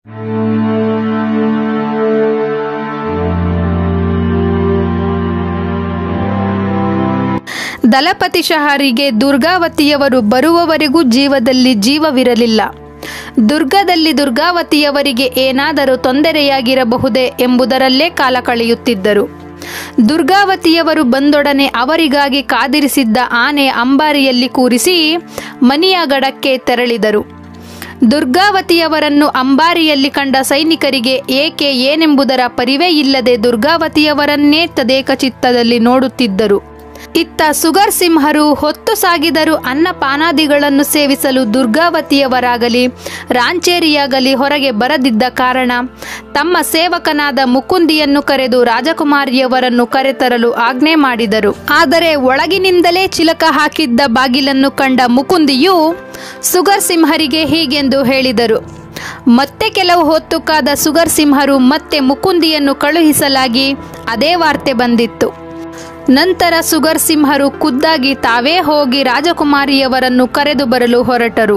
ದಲಪತಿಶಹರಿಗೆ ದುರ್ಗಾವತಿಯವರು ಬರುವವರೆಗೂ ಜೀವದಲ್ಲಿ ಜೀವವಿರಲಿಲ್ಲ. ದುರ್ಗದಲ್ಲಿ ದುರ್ಗಾವತಿಯವರಿಗೆ ಏನಾದರೂ ತೊಂದರೆಯಾಗಿರಬಹುದೇ ಎಂಬುದರಲ್ಲೇ ಕಾಲ ಕಳೆಯುತ್ತಿದ್ದರು. ದುರ್ಗಾವತಿಯವರು ಬಂದೊಡನೆ ಅವರಿಗಾಗಿ ಕಾದಿರಿಸಿದ್ದ ಆನೆ ಅಂಬಾರಿಯಲ್ಲಿ ಕೂರಿಸಿ ಮನಿಯಾಗಡಕ್ಕೆ ತೆರಳಿದರು. ದುರ್ಗಾವತಿಯವರನ್ನು ಅಂಬಾರಿಯಲ್ಲಿ ಕಂಡ ಸೈನಿಕರಿಗೆ ಏಕೆ ಏನೆಂಬುದರ ಪರಿವೇ ಇಲ್ಲದೆ ದುರ್ಗಾವತಿಯವರನ್ನೇ ತದೇಕ ಚಿತ್ತದಲ್ಲಿ ನೋಡುತ್ತಿದ್ದರು. ಇತ್ತ ಸುಗರ್ ಸಿಂಹರು ಹೊತ್ತು ಸಾಗಿದರೂ ಅನ್ನಪಾನಾದಿಗಳನ್ನು ಸೇವಿಸಲು ದುರ್ಗಾವತಿಯವರಾಗಲಿ ರಾಂಚೇರಿಯಾಗಲಿ ಹೊರಗೆ ಬರದಿದ್ದ ಕಾರಣ ತಮ್ಮ ಸೇವಕನಾದ ಮುಕುಂದಿಯನ್ನು ಕರೆದು ರಾಜಕುಮಾರಿಯವರನ್ನು ಕರೆತರಲು ಆಜ್ಞೆ ಮಾಡಿದರು. ಆದರೆ ಒಳಗಿನಿಂದಲೇ ಚಿಲಕ ಹಾಕಿದ್ದ ಬಾಗಿಲನ್ನು ಕಂಡ ಮುಕುಂದಿಯು ಸುಗರ್ ಸಿಂಹರಿಗೆ ಹೀಗೆಂದು ಹೇಳಿದರು. ಮತ್ತೆ ಕೆಲವು ಹೊತ್ತು ಕಾದ ಸುಗರ್ ಸಿಂಹರು ಮತ್ತೆ ಮುಕುಂದಿಯನ್ನು ಕಳುಹಿಸಲಾಗಿ ಅದೇ ವಾರ್ತೆ ಬಂದಿತ್ತು. ನಂತರ ಸುಗರ್ ಸಿಂಹರು ಖುದ್ದಾಗಿ ತಾವೇ ಹೋಗಿ ರಾಜಕುಮಾರಿಯವರನ್ನು ಕರೆದು ಬರಲು ಹೊರಟರು.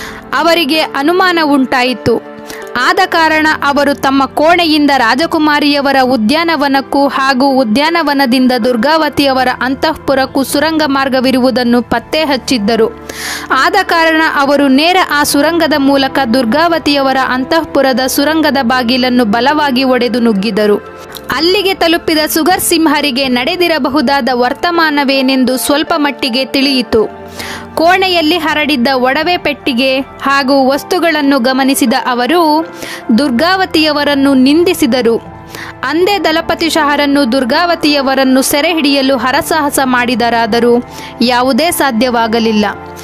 ಅವರಿಗೆ ಅನುಮಾನ ಉಂಟಾಯಿತು. ಆದ ಕಾರಣ ಅವರು ತಮ್ಮ ಕೋಣೆಯಿಂದ ರಾಜಕುಮಾರಿಯವರ ಉದ್ಯಾನವನಕ್ಕೂ ಹಾಗೂ ಉದ್ಯಾನವನದಿಂದ ದುರ್ಗಾವತಿಯವರ ಅಂತಃಪುರಕ್ಕೂ ಸುರಂಗ ಮಾರ್ಗವಿರುವುದನ್ನು ಪತ್ತೆ ಹಚ್ಚಿದ್ದರು. ಆದ ಕಾರಣ ಅವರು ನೇರ ಆ ಸುರಂಗದ ಮೂಲಕ ದುರ್ಗಾವತಿಯವರ ಅಂತಃಪುರದ ಸುರಂಗದ ಬಾಗಿಲನ್ನು ಬಲವಾಗಿ ಒಡೆದು ನುಗ್ಗಿದರು. ಅಲ್ಲಿಗೆ ತಲುಪಿದ ಸುಗರ್ ಸಿಂಹರಿಗೆ ನಡೆದಿರಬಹುದಾದ ವರ್ತಮಾನವೇನೆಂದು ಸ್ವಲ್ಪ ಮಟ್ಟಿಗೆ ತಿಳಿಯಿತು. ಕೋಣೆಯಲ್ಲಿ ಹರಡಿದ್ದ ಒಡವೆ ಪೆಟ್ಟಿಗೆ ಹಾಗೂ ವಸ್ತುಗಳನ್ನು ಗಮನಿಸಿದ ಅವರು ದುರ್ಗಾವತಿಯವರನ್ನು ನಿಂದಿಸಿದರು. ಅಂದೇ ದಲಪತಿಶಹರನ್ನು ದುರ್ಗಾವತಿಯವರನ್ನು ಸೆರೆ ಹಿಡಿಯಲು ಹರಸಾಹಸ ಮಾಡಿದರಾದರೂ ಯಾವುದೇ ಸಾಧ್ಯವಾಗಲಿಲ್ಲ.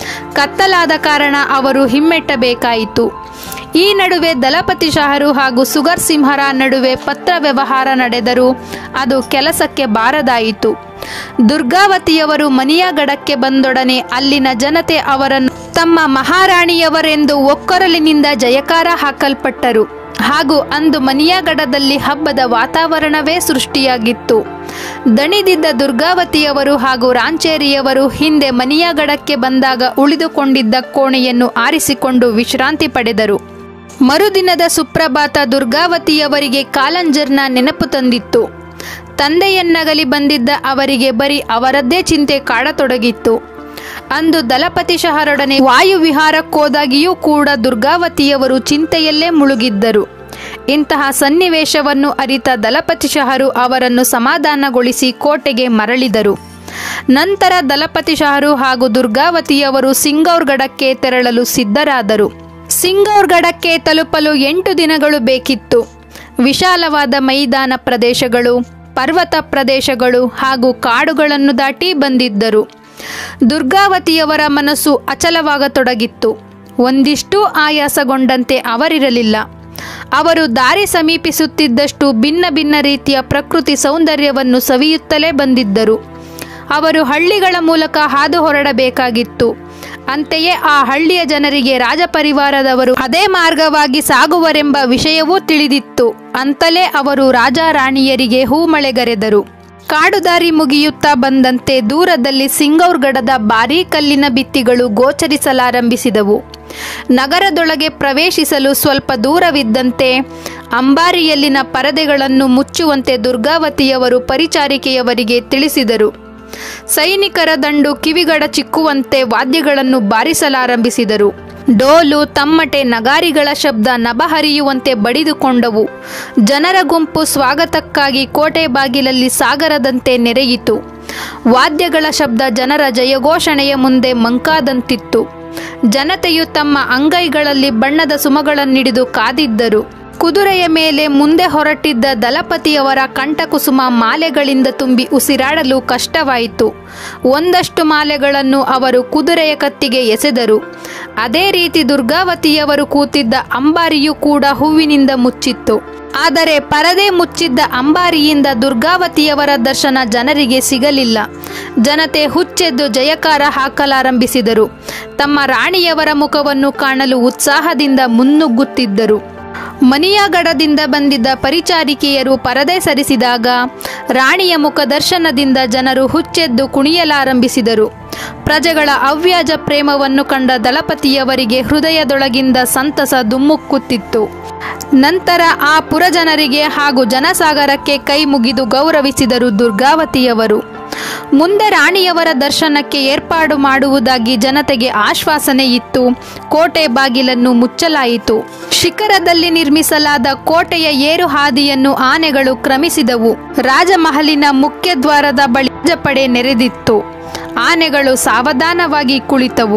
ಕತ್ತಲಾದ ಕಾರಣ ಅವರು ಹಿಮ್ಮೆಟ್ಟಬೇಕಾಯಿತು. ಈ ನಡುವೆ ದಲಪತಿಶಹರು ಹಾಗೂ ಸುಗರ್ ಸಿಂಹರ ನಡುವೆ ಪತ್ರ ವ್ಯವಹಾರ ನಡೆದರೂ ಅದು ಕೆಲಸಕ್ಕೆ ಬಾರದಾಯಿತು. ದುರ್ಗಾವತಿಯವರು ಮನಿಯಾಗಡಕ್ಕೆ ಬಂದೊಡನೆ ಅಲ್ಲಿನ ಜನತೆ ಅವರನ್ನು ತಮ್ಮ ಮಹಾರಾಣಿಯವರೆಂದು ಒಕ್ಕೊರಲಿನಿಂದ ಜಯಕಾರ ಹಾಕಲ್ಪಟ್ಟರು. ಹಾಗೂ ಅಂದು ಮನಿಯಾಗಡದಲ್ಲಿ ಹಬ್ಬದ ವಾತಾವರಣವೇ ಸೃಷ್ಟಿಯಾಗಿತ್ತು. ದಣಿದಿದ್ದ ದುರ್ಗಾವತಿಯವರು ಹಾಗೂ ರಾಂಚೇರಿಯವರು ಹಿಂದೆ ಮನಿಯಾಗಡಕ್ಕೆ ಬಂದಾಗ ಉಳಿದುಕೊಂಡಿದ್ದ ಕೋಣೆಯನ್ನು ಆರಿಸಿಕೊಂಡು ವಿಶ್ರಾಂತಿ ಪಡೆದರು. ಮರುದಿನದ ಸುಪ್ರಭಾತ ದುರ್ಗಾವತಿಯವರಿಗೆ ಕಾಲಂಜರ್ನ ನೆನಪು ತಂದಿತ್ತು. ತಂದೆಯನ್ನಗಲಿ ಬಂದಿದ್ದ ಅವರಿಗೆ ಬರೀ ಅವರದ್ದೇ ಚಿಂತೆ ಕಾಡತೊಡಗಿತ್ತು. ಅಂದು ದಲಪತಿಶಹರೊಡನೆ ವಾಯುವಿಹಾರಕ್ಕೋದಾಗಿಯೂ ಕೂಡ ದುರ್ಗಾವತಿಯವರು ಚಿಂತೆಯಲ್ಲೇ ಮುಳುಗಿದ್ದರು. ಇಂತಹ ಸನ್ನಿವೇಶವನ್ನು ಅರಿತ ದಲಪತಿಶಹರು ಅವರನ್ನು ಸಮಾಧಾನಗೊಳಿಸಿ ಕೋಟೆಗೆ ಮರಳಿದರು. ನಂತರ ದಲಪತಿಶಹರು ಹಾಗೂ ದುರ್ಗಾವತಿಯವರು ಸಿಂಗೌರ್ಗಢಕ್ಕೆ ತೆರಳಲು ಸಿದ್ಧರಾದರು. ಸಿಂಗೌರ್ಗಢಕ್ಕೆ ತಲುಪಲು 8 ದಿನಗಳು ಬೇಕಿತ್ತು. ವಿಶಾಲವಾದ ಮೈದಾನ ಪ್ರದೇಶಗಳು, ಪರ್ವತ ಪ್ರದೇಶಗಳು ಹಾಗೂ ಕಾಡುಗಳನ್ನು ದಾಟಿ ಬಂದಿದ್ದರು. ದುರ್ಗಾವತಿಯವರ ಮನಸ್ಸು ಅಚಲವಾಗತೊಡಗಿತ್ತು. ಒಂದಿಷ್ಟೂ ಆಯಾಸಗೊಂಡಂತೆ ಅವರಿರಲಿಲ್ಲ. ಅವರು ದಾರಿ ಸಮೀಪಿಸುತ್ತಿದ್ದಷ್ಟು ಭಿನ್ನ ಭಿನ್ನ ರೀತಿಯ ಪ್ರಕೃತಿ ಸೌಂದರ್ಯವನ್ನು ಸವಿಯುತ್ತಲೇ ಬಂದಿದ್ದರು. ಅವರು ಹಳ್ಳಿಗಳ ಮೂಲಕ ಹಾದು ಹೊರಡಬೇಕಾಗಿತ್ತು. ಅಂತೆಯೇ ಆ ಹಳ್ಳಿಯ ಜನರಿಗೆ ರಾಜಪರಿವಾರದವರು ಅದೇ ಮಾರ್ಗವಾಗಿ ಸಾಗುವರೆಂಬ ವಿಷಯವೂ ತಿಳಿದಿತ್ತು. ಅಂತಲೇ ಅವರು ರಾಜ ರಾಣಿಯರಿಗೆ ಹೂಮಳೆಗರೆದರು. ಕಾಡುದಾರಿ ಮುಗಿಯುತ್ತಾ ಬಂದಂತೆ ದೂರದಲ್ಲಿ ಸಿಂಗೌರ್ಗಢದ ಭಾರೀ ಕಲ್ಲಿನ ಭಿತ್ತಿಗಳು ಗೋಚರಿಸಲಾರಂಭಿಸಿದವು. ನಗರದೊಳಗೆ ಪ್ರವೇಶಿಸಲು ಸ್ವಲ್ಪ ದೂರವಿದ್ದಂತೆ ಅಂಬಾರಿಯಲ್ಲಿನ ಪರದೆಗಳನ್ನು ಮುಚ್ಚುವಂತೆ ದುರ್ಗಾವತಿಯವರು ಪರಿಚಾರಿಕೆಯವರಿಗೆ ತಿಳಿಸಿದರು. ಸೈನಿಕರ ದಂಡು ಕಿವಿಗಡ ಚಿಕ್ಕುವಂತೆ ವಾದ್ಯಗಳನ್ನು ಬಾರಿಸಲಾರಂಭಿಸಿದರು. ಡೋಲು, ತಮ್ಮಟೆ, ನಗಾರಿಗಳ ಶಬ್ದ ನಭಹರಿಯುವಂತೆ ಬಡಿದುಕೊಂಡವು. ಜನರ ಗುಂಪು ಸ್ವಾಗತಕ್ಕಾಗಿ ಕೋಟೆ ಬಾಗಿಲಲ್ಲಿ ಸಾಗರದಂತೆ ನೆರೆಯಿತು. ವಾದ್ಯಗಳ ಶಬ್ದ ಜನರ ಜಯಘೋಷಣೆಯ ಮುಂದೆ ಮಂಕಾದಂತಿತ್ತು. ಜನತೆಯು ತಮ್ಮ ಅಂಗೈಗಳಲ್ಲಿ ಬಣ್ಣದ ಸುಮಗಳನ್ನಿಡಿದು ಕಾದಿದ್ದರು. ಕುದುರೆಯ ಮೇಲೆ ಮುಂದೆ ಹೊರಟಿದ್ದ ದಲಪತಿಯವರ ಕಂಠಕುಸುಮ ಮಾಲೆಗಳಿಂದ ತುಂಬಿ ಉಸಿರಾಡಲು ಕಷ್ಟವಾಯಿತು. ಒಂದಷ್ಟು ಮಾಲೆಗಳನ್ನು ಅವರು ಕುದುರೆಯ ಕತ್ತಿಗೆ ಎಸೆದರು. ಅದೇ ರೀತಿ ದುರ್ಗಾವತಿಯವರು ಕೂತಿದ್ದ ಅಂಬಾರಿಯೂ ಕೂಡ ಹೂವಿನಿಂದ ಮುಚ್ಚಿತ್ತು. ಆದರೆ ಪರದೆ ಮುಚ್ಚಿದ್ದ ಅಂಬಾರಿಯಿಂದ ದುರ್ಗಾವತಿಯವರ ದರ್ಶನ ಜನರಿಗೆ ಸಿಗಲಿಲ್ಲ. ಜನತೆ ಹುಚ್ಚೆದ್ದು ಜಯಕಾರ ಹಾಕಲಾರಂಭಿಸಿದರು. ತಮ್ಮ ರಾಣಿಯವರ ಮುಖವನ್ನು ಕಾಣಲು ಉತ್ಸಾಹದಿಂದ ಮುನ್ನುಗ್ಗುತ್ತಿದ್ದರು. ಮನಿಯಾಗಡದಿಂದ ಬಂದಿದ್ದ ಪರಿಚಾರಿಕೆಯರು ಪರದೆ ಸರಿಸಿದಾಗ ರಾಣಿಯ ಮುಖ ದರ್ಶನದಿಂದ ಜನರು ಹುಚ್ಚೆದ್ದು ಕುಣಿಯಲಾರಂಭಿಸಿದರು. ಪ್ರಜೆಗಳ ಅವ್ಯಾಜ ಪ್ರೇಮವನ್ನು ಕಂಡ ದಳಪತಿಯವರಿಗೆ ಹೃದಯದೊಳಗಿಂದ ಸಂತಸ ದುಮ್ಮುಕ್ಕುತ್ತಿತ್ತು. ನಂತರ ಆ ಪುರಜನರಿಗೆ ಹಾಗೂ ಜನಸಾಗರಕ್ಕೆ ಕೈ ಮುಗಿದು ಗೌರವಿಸಿದರು ದುರ್ಗಾವತಿಯವರು. ಮುಂದೆ ರಾಣಿಯವರ ದರ್ಶನಕ್ಕೆ ಏರ್ಪಾಡು ಮಾಡುವುದಾಗಿ ಜನತೆಗೆ ಆಶ್ವಾಸನೆ ಇತ್ತು. ಕೋಟೆ ಬಾಗಿಲನ್ನು ಮುಚ್ಚಲಾಯಿತು. ಶಿಖರದಲ್ಲಿ ನಿರ್ಮಿಸಲಾದ ಕೋಟೆಯ ಏರು ಹಾದಿಯನ್ನು ಆನೆಗಳು ಕ್ರಮಿಸಿದವು. ರಾಜಮಹಲಿನ ಮುಖ್ಯ ದ್ವಾರದ ಬಳಿ ರಾಜಪಡೆ ನೆರೆದಿತ್ತು. ಆನೆಗಳು ಸಾವಧಾನವಾಗಿ ಕುಳಿತವು.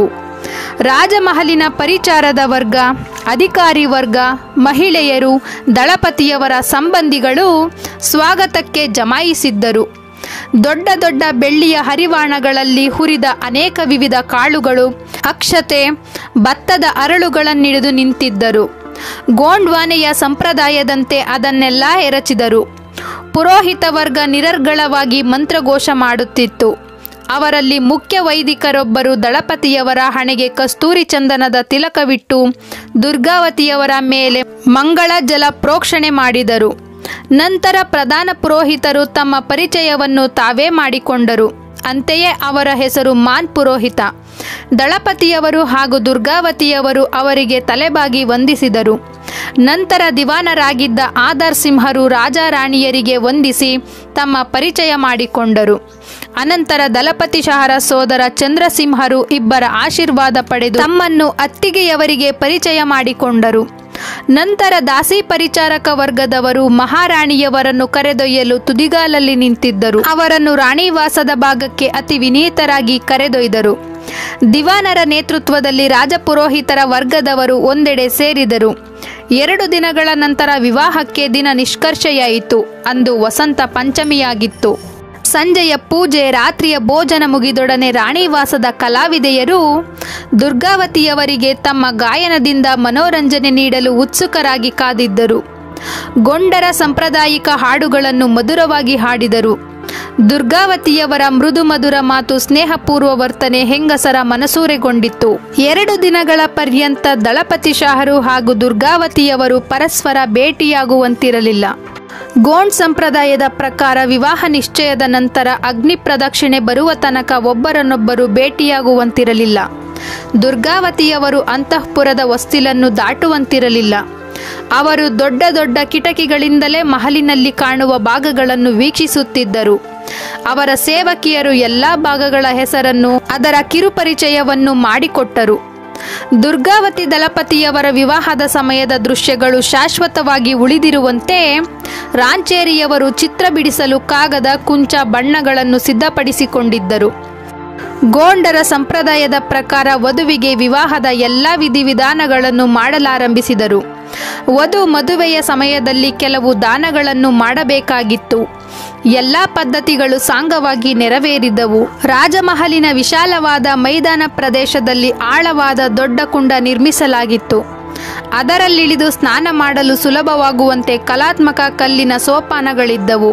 ರಾಜಮಹಲಿನ ಪರಿಚಾರದ ವರ್ಗ, ಅಧಿಕಾರಿ ವರ್ಗ, ಮಹಿಳೆಯರು, ದಳಪತಿಯವರ ಸಂಬಂಧಿಗಳು ಸ್ವಾಗತಕ್ಕೆ ಜಮಾಯಿಸಿದ್ದರು. ದೊಡ್ಡ ದೊಡ್ಡ ಬೆಳ್ಳಿಯ ಹರಿವಾಣಗಳಲ್ಲಿ ಹುರಿದ ಅನೇಕ ವಿವಿಧ ಕಾಳುಗಳು, ಅಕ್ಷತೆ, ಭತ್ತದ ಅರಳುಗಳನ್ನಿಡಿದು ನಿಂತಿದ್ದರು. ಗೋಂಡ್ವಾನೆಯ ಸಂಪ್ರದಾಯದಂತೆ ಅದನ್ನೆಲ್ಲ ಎರಚಿದರು. ಪುರೋಹಿತ ವರ್ಗ ನಿರರ್ಗಳವಾಗಿ ಮಂತ್ರಘೋಷ ಮಾಡುತ್ತಿತ್ತು. ಅವರಲ್ಲಿ ಮುಖ್ಯ ವೈದಿಕರೊಬ್ಬರು ದಳಪತಿಯವರ ಹಣೆಗೆ ಕಸ್ತೂರಿ ಚಂದನದ ತಿಲಕವಿಟ್ಟು ದುರ್ಗಾವತಿಯವರ ಮೇಲೆ ಮಂಗಳ ಜಲ ಪ್ರೋಕ್ಷಣೆ ಮಾಡಿದರು. ನಂತರ ಪ್ರಧಾನ ಪುರೋಹಿತರು ತಮ್ಮ ಪರಿಚಯವನ್ನು ತಾವೇ ಮಾಡಿಕೊಂಡರು. ಅಂತೆಯೇ ಅವರ ಹೆಸರು ಮಾನ್ ಪುರೋಹಿತ. ದಳಪತಿಯವರು ಹಾಗೂ ದುರ್ಗಾವತಿಯವರು ಅವರಿಗೆ ತಲೆಬಾಗಿ ವಂದಿಸಿದರು. ನಂತರ ದಿವಾನರಾಗಿದ್ದ ಆಧಾರ್ ಸಿಂಹರು ರಾಜಾರಾಣಿಯರಿಗೆ ವಂದಿಸಿ ತಮ್ಮ ಪರಿಚಯ ಮಾಡಿಕೊಂಡರು. ಅನಂತರ ದಳಪತಿಶಹರ ಸೋದರ ಚಂದ್ರಸಿಂಹರು ಇಬ್ಬರ ಆಶೀರ್ವಾದ ಪಡೆದು ತಮ್ಮನ್ನು ಅತ್ತಿಗೆಯವರಿಗೆ ಪರಿಚಯ ಮಾಡಿಕೊಂಡರು. ನಂತರ ದಾಸಿ ಪರಿಚಾರಕ ವರ್ಗದವರು ಮಹಾರಾಣಿಯವರನ್ನು ಕರೆದೊಯ್ಯಲು ತುದಿಗಾಲಲ್ಲಿ ನಿಂತಿದ್ದರು. ಅವರನ್ನು ರಾಣಿವಾಸದ ಭಾಗಕ್ಕೆ ಅತಿ ವಿನೀತರಾಗಿ ಕರೆದೊಯ್ದರು. ದಿವಾನರ ನೇತೃತ್ವದಲ್ಲಿ ರಾಜಪುರೋಹಿತರ ವರ್ಗದವರು ಒಂದೆಡೆ ಸೇರಿದರು. 2 ದಿನಗಳ ನಂತರ ವಿವಾಹಕ್ಕೆ ದಿನ ನಿಷ್ಕರ್ಷೆಯಾಯಿತು. ಅಂದು ವಸಂತ ಪಂಚಮಿಯಾಗಿತ್ತು. ಸಂಜೆಯ ಪೂಜೆ, ರಾತ್ರಿಯ ಭೋಜನ ಮುಗಿದೊಡನೆ ರಾಣಿವಾಸದ ಕಲಾವಿದೆಯರು ದುರ್ಗಾವತಿಯವರಿಗೆ ತಮ್ಮ ಗಾಯನದಿಂದ ಮನೋರಂಜನೆ ನೀಡಲು ಉತ್ಸುಕರಾಗಿ ಕಾದಿದ್ದರು. ಗೊಂಡರ ಸಾಂಪ್ರದಾಯಿಕ ಹಾಡುಗಳನ್ನು ಮಧುರವಾಗಿ ಹಾಡಿದರು. ದುರ್ಗಾವತಿಯವರ ಮೃದು ಮಧುರ ಮಾತು, ಸ್ನೇಹಪೂರ್ವ ವರ್ತನೆ ಹೆಂಗಸರ ಮನಸೂರೆಗೊಂಡಿತ್ತು. 2 ದಿನಗಳ ಪರ್ಯಂತ ದಳಪತಿಶಾಹರು ಹಾಗೂ ದುರ್ಗಾವತಿಯವರು ಪರಸ್ಪರ ಭೇಟಿಯಾಗುವಂತಿರಲಿಲ್ಲ. ಗೋಂಡ್ ಸಂಪ್ರದಾಯದ ಪ್ರಕಾರ ವಿವಾಹ ನಿಶ್ಚಯದ ನಂತರ ಅಗ್ನಿ ಪ್ರದಕ್ಷಿಣೆ ಬರುವ ತನಕ ಒಬ್ಬರನ್ನೊಬ್ಬರು ಭೇಟಿಯಾಗುವಂತಿರಲಿಲ್ಲ. ದುರ್ಗಾವತಿಯವರು ಅಂತಃಪುರದ ಹೊಸ್ತಿಲನ್ನು ದಾಟುವಂತಿರಲಿಲ್ಲ. ಅವರು ದೊಡ್ಡ ದೊಡ್ಡ ಕಿಟಕಿಗಳಿಂದಲೇ ಮಹಲಿನಲ್ಲಿ ಕಾಣುವ ಭಾಗಗಳನ್ನು ವೀಕ್ಷಿಸುತ್ತಿದ್ದರು. ಅವರ ಸೇವಕಿಯರು ಎಲ್ಲಾ ಭಾಗಗಳ ಹೆಸರನ್ನು, ಅದರ ಕಿರುಪರಿಚಯವನ್ನು ಮಾಡಿಕೊಟ್ಟರು. ದುರ್ಗಾವತಿ ದಳಪತಿಯವರ ವಿವಾಹದ ಸಮಯದ ದೃಶ್ಯಗಳು ಶಾಶ್ವತವಾಗಿ ಉಳಿದಿರುವಂತೆ ರಾಂಚೇರಿಯವರು ಚಿತ್ರ ಬಿಡಿಸಲು ಕಾಗದ, ಕುಂಚ, ಬಣ್ಣಗಳನ್ನು ಸಿದ್ಧಪಡಿಸಿಕೊಂಡಿದ್ದರು. ಗೋಂಡರ ಸಂಪ್ರದಾಯದ ಪ್ರಕಾರ ವಧುವಿಗೆ ವಿವಾಹದ ಎಲ್ಲ ವಿಧಿವಿಧಾನಗಳನ್ನು ಮಾಡಲಾರಂಭಿಸಿದರು. ವಧು ಮದುವೆಯ ಸಮಯದಲ್ಲಿ ಕೆಲವು ದಾನಗಳನ್ನು ಮಾಡಬೇಕಾಗಿತ್ತು. ಎಲ್ಲ ಪದ್ಧತಿಗಳು ಸಾಂಗವಾಗಿ ನೆರವೇರಿದವು. ರಾಜಮಹಲಿನ ವಿಶಾಲವಾದ ಮೈದಾನ ಪ್ರದೇಶದಲ್ಲಿ ಆಳವಾದ ದೊಡ್ಡ ಕುಂಡ ನಿರ್ಮಿಸಲಾಗಿತ್ತು. ಅದರಲ್ಲಿಳಿದು ಸ್ನಾನ ಮಾಡಲು ಸುಲಭವಾಗುವಂತೆ ಕಲಾತ್ಮಕ ಕಲ್ಲಿನ ಸೋಪಾನಗಳಿದ್ದವು.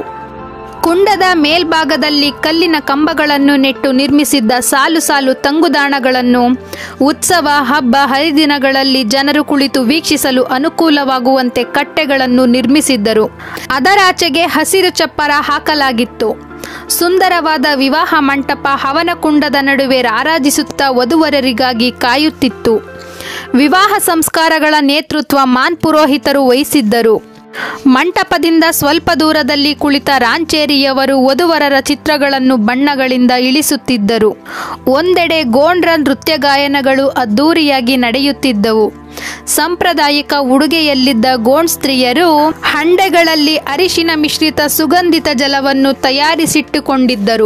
ಕುಂಡದ ಮೇಲ್ಭಾಗದಲ್ಲಿ ಕಲ್ಲಿನ ಕಂಬಗಳನ್ನು ನೆಟ್ಟು ನಿರ್ಮಿಸಿದ್ದ ಸಾಲು ಸಾಲು ತಂಗುದಾಣಗಳನ್ನು ಉತ್ಸವ, ಹಬ್ಬ, ಹರಿದಿನಗಳಲ್ಲಿ ಜನರು ಕುಳಿತು ವೀಕ್ಷಿಸಲು ಅನುಕೂಲವಾಗುವಂತೆ ಕಟ್ಟೆಗಳನ್ನು ನಿರ್ಮಿಸಿದ್ದರು. ಅದರಾಚೆಗೆ ಹಸಿರು ಚಪ್ಪರ ಹಾಕಲಾಗಿತ್ತು. ಸುಂದರವಾದ ವಿವಾಹ ಮಂಟಪ ಹವನ ಕುಂಡದ ನಡುವೆ ರಾರಾಜಿಸುತ್ತಾ ವಧುವರರಿಗಾಗಿ ಕಾಯುತ್ತಿತ್ತು. ವಿವಾಹ ಸಂಸ್ಕಾರಗಳ ನೇತೃತ್ವ ಮಾನ್ ಪುರೋಹಿತರು ವಹಿಸಿದ್ದರು. ಮಂಟಪದಿಂದ ಸ್ವಲ್ಪ ದೂರದಲ್ಲಿ ಕುಳಿತ ರಾಂಚೇರಿಯವರು ವಧುವರರ ಚಿತ್ರಗಳನ್ನು ಬಣ್ಣಗಳಿಂದ ಇಳಿಸುತ್ತಿದ್ದರು. ಒಂದೆಡೆ ಗೋಂಡ್ರ ನೃತ್ಯ ಗಾಯನಗಳು ಅದ್ದೂರಿಯಾಗಿ ನಡೆಯುತ್ತಿದ್ದವು. ಸಾಂಪ್ರದಾಯಿಕ ಉಡುಗೆಯಲ್ಲಿದ್ದ ಗೋಂಡ್ ಸ್ತ್ರೀಯರು ಹಂಡೆಗಳಲ್ಲಿ ಅರಿಶಿನ ಮಿಶ್ರಿತ ಸುಗಂಧಿತ ಜಲವನ್ನು ತಯಾರಿಸಿಟ್ಟುಕೊಂಡಿದ್ದರು.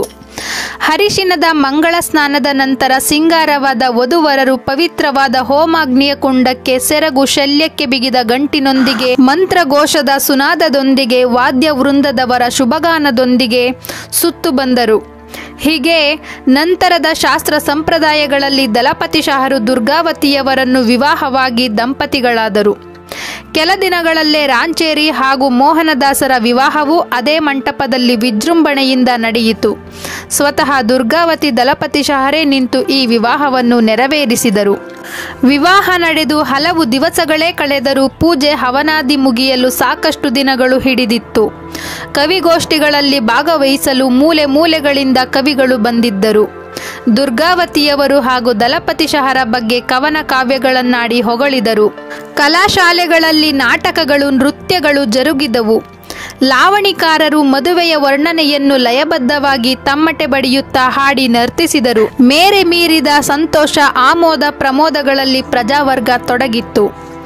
ಹರಿಶಿನದ ಮಂಗಳ ಸ್ನಾನದ ನಂತರ ಸಿಂಗಾರವಾದ ವಧುವರರು ಪವಿತ್ರವಾದ ಹೋಮಾಗ್ನಿಯ ಕುಂಡಕ್ಕೆ ಸೆರಗು ಶಲ್ಯಕ್ಕೆ ಬಿಗಿದ ಗಂಟಿನೊಂದಿಗೆ, ಮಂತ್ರಘೋಷದ ಸುನಾದದೊಂದಿಗೆ, ವಾದ್ಯ ವೃಂದದವರ ಶುಭಗಾನದೊಂದಿಗೆ ಸುತ್ತು ಬಂದರು. ಹೀಗೆ ನಂತರದ ಶಾಸ್ತ್ರ ಸಂಪ್ರದಾಯಗಳಲ್ಲಿ ದಳಪತಿಶಾಹರು ದುರ್ಗಾವತಿಯವರನ್ನು ವಿವಾಹವಾಗಿ ದಂಪತಿಗಳಾದರು. ಕೆಲ ದಿನಗಳಲ್ಲೇ ರಾಂಚೇರಿ ಹಾಗೂ ಮೋಹನದಾಸರ ವಿವಾಹವೂ ಅದೇ ಮಂಟಪದಲ್ಲಿ ವಿಜೃಂಭಣೆಯಿಂದ ನಡೆಯಿತು. ಸ್ವತಃ ದುರ್ಗಾವತಿ ದಳಪತಿಶಾಹರೇ ನಿಂತು ಈ ವಿವಾಹವನ್ನು ನೆರವೇರಿಸಿದರು. ವಿವಾಹ ನಡೆದು ಹಲವು ದಿವಸಗಳೇ ಕಳೆದರೂ ಪೂಜೆ ಹವನಾದಿ ಮುಗಿಯಲು ಸಾಕಷ್ಟು ದಿನಗಳು ಹಿಡಿದಿತ್ತು. ಕವಿಗೋಷ್ಠಿಗಳಲ್ಲಿ ಭಾಗವಹಿಸಲು ಮೂಲೆ ಮೂಲೆಗಳಿಂದ ಕವಿಗಳು ಬಂದಿದ್ದರು. ದುರ್ಗಾವತಿಯವರು ಹಾಗೂ ದಲಪತಿಶಹರ ಬಗ್ಗೆ ಕವನ ಕಾವ್ಯಗಳನ್ನಾಡಿ ಹೊಗಳಿದರು. ಕಲಾಶಾಲೆಗಳಲ್ಲಿ ನಾಟಕಗಳು, ನೃತ್ಯಗಳು ಜರುಗಿದವು. ಲಾವಣಿಕಾರರು ಮದುವೆಯ ವರ್ಣನೆಯನ್ನು ಲಯಬದ್ಧವಾಗಿ ತಮ್ಮಟೆ ಬಡಿಯುತ್ತಾ ಹಾಡಿ ನರ್ತಿಸಿದರು. ಮೇರೆ ಮೀರಿದ ಸಂತೋಷ, ಆಮೋದ ಪ್ರಮೋದಗಳಲ್ಲಿ ಪ್ರಜಾವರ್ಗ ತೊಡಗಿತ್ತು.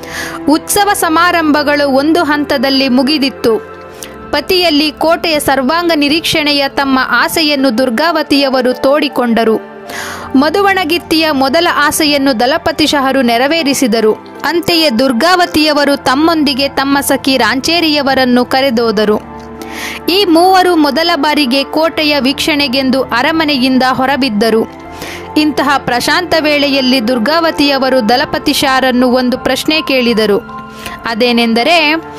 ಉತ್ಸವ ಸಮಾರಂಭಗಳು ಒಂದು ಹಂತದಲ್ಲಿ ಮುಗಿದಿತ್ತು. ಪತಿಯಲ್ಲಿ ಕೋಟೆಯ ಸರ್ವಾಂಗ ನಿರೀಕ್ಷಣೆಯ ತಮ್ಮ ಆಸೆಯನ್ನು ದುರ್ಗಾವತಿಯವರು ತೋಡಿಕೊಂಡರು. ಮಧುವಣಗಿತ್ತಿಯ ಮೊದಲ ಆಸೆಯನ್ನು ದಲಪತಿಶಹರು ನೆರವೇರಿಸಿದರು. ಅಂತೆಯೇ ದುರ್ಗಾವತಿಯವರು ತಮ್ಮೊಂದಿಗೆ ತಮ್ಮ ಸಖಿ ರಾಂಚೇರಿಯವರನ್ನು ಕರೆದೋದರು. ಈ ಮೂವರು ಮೊದಲ ಬಾರಿಗೆ ಕೋಟೆಯ ವೀಕ್ಷಣೆಗೆಂದು ಅರಮನೆಯಿಂದ ಹೊರಬಿದ್ದರು. ಇಂತಹ ಪ್ರಶಾಂತ ವೇಳೆಯಲ್ಲಿ ದುರ್ಗಾವತಿಯವರು ದಲಪತಿಶಹರನ್ನು ಒಂದು ಪ್ರಶ್ನೆ ಕೇಳಿದರು. ಅದೇನೆಂದರೆ,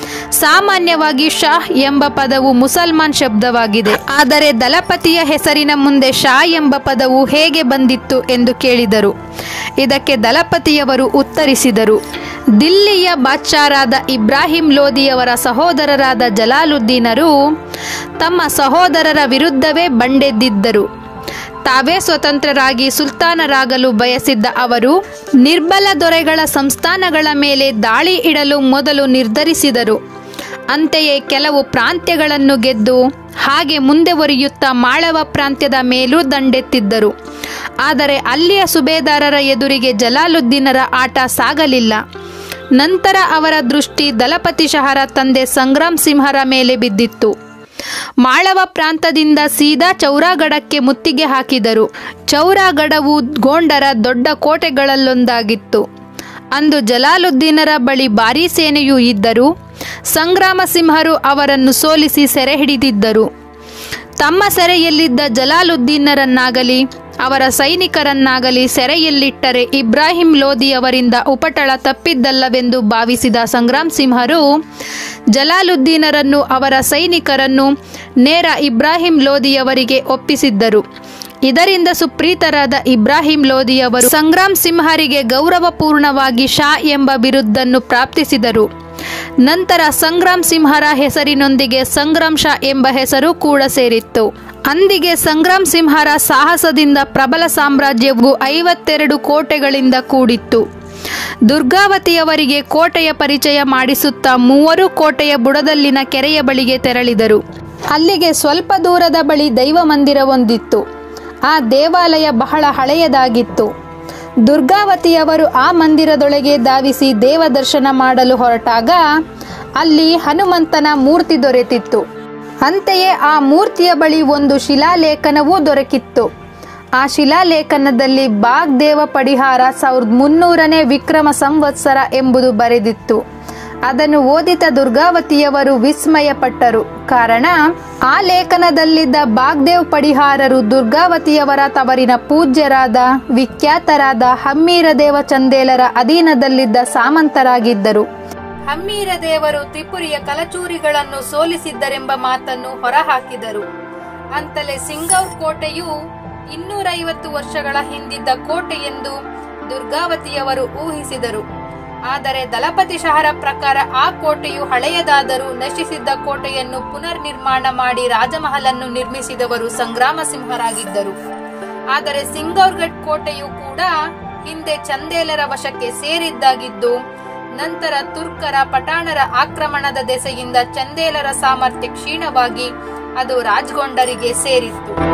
ಸಾಮಾನ್ಯವಾಗಿ ಶಾಹ್ ಎಂಬ ಪದವು ಮುಸಲ್ಮಾನ್ ಶಬ್ದವಾಗಿದೆ, ಆದರೆ ದಲಪತಿಯ ಹೆಸರಿನ ಮುಂದೆ ಶಾ ಎಂಬ ಪದವು ಹೇಗೆ ಬಂದಿತ್ತು ಎಂದು ಕೇಳಿದರು. ಇದಕ್ಕೆ ದಲಪತಿಯವರು ಉತ್ತರಿಸಿದರು, ದಿಲ್ಲಿಯ ಬಾದ್ಶಾರಾದ ಇಬ್ರಾಹಿಂ ಲೋದಿಯವರ ಸಹೋದರರಾದ ಜಲಾಲುದ್ದೀನರು ತಮ್ಮ ಸಹೋದರರ ವಿರುದ್ಧವೇ ಬಂಡೆದ್ದಿದ್ದರು. ತಾವೇ ಸ್ವತಂತ್ರರಾಗಿ ಸುಲ್ತಾನರಾಗಲು ಬಯಸಿದ್ದ ಅವರು ನಿರ್ಬಲ ದೊರೆಗಳ ಸಂಸ್ಥಾನಗಳ ಮೇಲೆ ದಾಳಿ ಇಡಲು ಮೊದಲು ನಿರ್ಧರಿಸಿದರು. ಅಂತೆಯೇ ಕೆಲವು ಪ್ರಾಂತ್ಯಗಳನ್ನು ಗೆದ್ದು ಹಾಗೆ ಮುಂದೆ ಒರಿಯುತ್ತಾ ಮಾಳವ ಪ್ರಾಂತ್ಯದ ಮೇಲೂ ದಂಡೆತ್ತಿದ್ದರು. ಆದರೆ ಅಲ್ಲಿಯ ಸುಬೇದಾರರ ಎದುರಿಗೆ ಜಲಾಲುದ್ದೀನರ ಆಟ ಸಾಗಲಿಲ್ಲ. ನಂತರ ಅವರ ದೃಷ್ಟಿ ದಲಪತಿಶಹರ ತಂದೆ ಸಂಗ್ರಾಮ್ ಸಿಂಹರ ಮೇಲೆ ಬಿದ್ದಿತ್ತು. ಮಾಳವ ಪ್ರಾಂತದಿಂದ ಸೀದಾ ಚೌರಾಗಢಕ್ಕೆ ಮುತ್ತಿಗೆ ಹಾಕಿದರು. ಚೌರಾಗಢವು ಗೋಂಡರ ದೊಡ್ಡ ಕೋಟೆಗಳಲ್ಲೊಂದಾಗಿತ್ತು. ಅಂದು ಜಲಾಲುದ್ದೀನರ ಬಳಿ ಭಾರೀ ಸೇನೆಯೂ ಇದ್ದರು. ಸಂಗ್ರಾಮ ಸಿಂಹರು ಅವರನ್ನು ಸೋಲಿಸಿ ಸೆರೆ ಹಿಡಿದಿದ್ದರು. ತಮ್ಮ ಸೆರೆಯಲ್ಲಿದ್ದ ಜಲಾಲುದ್ದೀನರನ್ನಾಗಲಿ ಅವರ ಸೈನಿಕರನ್ನಾಗಲಿ ಸೆರೆಯಲ್ಲಿಟ್ಟರೆ ಇಬ್ರಾಹಿಂ ಲೋದಿಯವರಿಂದ ಉಪಟಳ ತಪ್ಪಿದ್ದಲ್ಲವೆಂದು ಭಾವಿಸಿದ ಸಂಗ್ರಾಮ್ ಸಿಂಹರು ಜಲಾಲುದ್ದೀನರನ್ನು ಅವರ ಸೈನಿಕರನ್ನು ನೇರ ಇಬ್ರಾಹಿಂ ಲೋದಿಯವರಿಗೆ ಒಪ್ಪಿಸಿದ್ದರು. ಇದರಿಂದ ಸುಪ್ರೀತರಾದ ಇಬ್ರಾಹಿಂ ಲೋದಿಯವರು ಸಂಗ್ರಾಮ್ ಸಿಂಹರಿಗೆ ಗೌರವಪೂರ್ಣವಾಗಿ ಶಾ ಎಂಬ ಬಿರುದನ್ನು ಪ್ರಾಪ್ತಿಸಿದರು. ನಂತರ ಸಂಗ್ರಾಮ್ ಸಿಂಹರ ಹೆಸರಿನೊಂದಿಗೆ ಸಂಗ್ರಾಮ್ ಶಾ ಎಂಬ ಹೆಸರು ಕೂಡ ಸೇರಿತ್ತು. ಅಂದಿಗೆ ಸಂಗ್ರಾಮ್ ಸಿಂಹರ ಸಾಹಸದಿಂದ ಪ್ರಬಲ ಸಾಮ್ರಾಜ್ಯವು 52 ಕೋಟೆಗಳಿಂದ ಕೂಡಿತ್ತು. ದುರ್ಗಾವತಿಯವರಿಗೆ ಕೋಟೆಯ ಪರಿಚಯ ಮಾಡಿಸುತ್ತಾ ಮೂವರು ಕೋಟೆಯ ಬುಡದಲ್ಲಿನ ಕೆರೆಯ ಬಳಿಗೆ ತೆರಳಿದರು. ಅಲ್ಲಿಗೆ ಸ್ವಲ್ಪ ದೂರದ ಬಳಿ ದೈವ ಮಂದಿರವೊಂದಿತ್ತು. ಆ ದೇವಾಲಯ ಬಹಳ ಹಳೆಯದಾಗಿತ್ತು. ದುರ್ಗಾವತಿಯವರು ಆ ಮಂದಿರದೊಳಗೆ ಧಾವಿಸಿ ದೇವ ದರ್ಶನ ಮಾಡಲು ಹೊರಟಾಗ ಅಲ್ಲಿ ಹನುಮಂತನ ಮೂರ್ತಿ ದೊರೆತಿತ್ತು. ಅಂತೆಯೇ ಆ ಮೂರ್ತಿಯ ಬಳಿ ಒಂದು ಶಿಲಾಲೇಖನವೂ ದೊರಕಿತ್ತು. ಆ ಶಿಲಾಲೇಖನದಲ್ಲಿ ಬಾಗ್ ದೇವ ಪಡಿಹಾರ 1300ನೇ ವಿಕ್ರಮ ಸಂವತ್ಸರ ಎಂಬುದು ಬರೆದಿತ್ತು. ಅದನ್ನು ಓದಿದ ದುರ್ಗಾವತಿಯವರು ವಿಸ್ಮಯಪಟ್ಟರು. ಕಾರಣ, ಆ ಲೇಖನದಲ್ಲಿದ್ದ ಬಾಗ್ದೇವ್ ಪಡಿಹಾರರು ದುರ್ಗಾವತಿಯವರ ತವರಿನ ಪೂಜ್ಯರಾದ ವಿಖ್ಯಾತರಾದ ಹಮ್ಮೀರದೇವ ಚಂದೇಲರ ಅಧೀನದಲ್ಲಿದ್ದ ಸಾಮಂತರಾಗಿದ್ದರು. ಹಮ್ಮೀರದೇವರು ತ್ರಿಪುರಿಯ ಕಲಚೂರಿಗಳನ್ನು ಸೋಲಿಸಿದ್ದರೆಂಬ ಮಾತನ್ನು ಹೊರಹಾಕಿದರು. ಅಂತಲೇ ಸಿಂಗೌರ್ ಕೋಟೆಯು 250 ವರ್ಷಗಳ ಹಿಂದಿದ್ದ ಕೋಟೆ ಎಂದು ದುರ್ಗಾವತಿಯವರು ಊಹಿಸಿದರು. ಆದರೆ ದಲಪತಿಶಹರ ಪ್ರಕಾರ ಆ ಕೋಟೆಯು ಹಳೆಯದಾದರೂ ನಶಿಸಿದ್ದ ಕೋಟೆಯನ್ನು ಪುನರ್ ನಿರ್ಮಾಣ ಮಾಡಿ ರಾಜಮಹಲನ್ನು ನಿರ್ಮಿಸಿದವರು ಸಂಗ್ರಾಮ ಸಿಂಹರಾಗಿದ್ದರು. ಆದರೆ ಸಿಂಗೌರ್ಗಢ್ ಕೋಟೆಯು ಕೂಡ ಹಿಂದೆ ಚಂದೇಲರ ವಶಕ್ಕೆ ಸೇರಿದ್ದಾಗಿದ್ದು, ನಂತರ ತುರ್ಕರ ಪಠಾಣರ ಆಕ್ರಮಣದ ದೆಸೆಯಿಂದ ಚಂದೇಲರ ಸಾಮರ್ಥ್ಯ ಕ್ಷೀಣವಾಗಿ ಅದು ರಾಜ್ಗೊಂಡರಿಗೆ ಸೇರಿತ್ತು.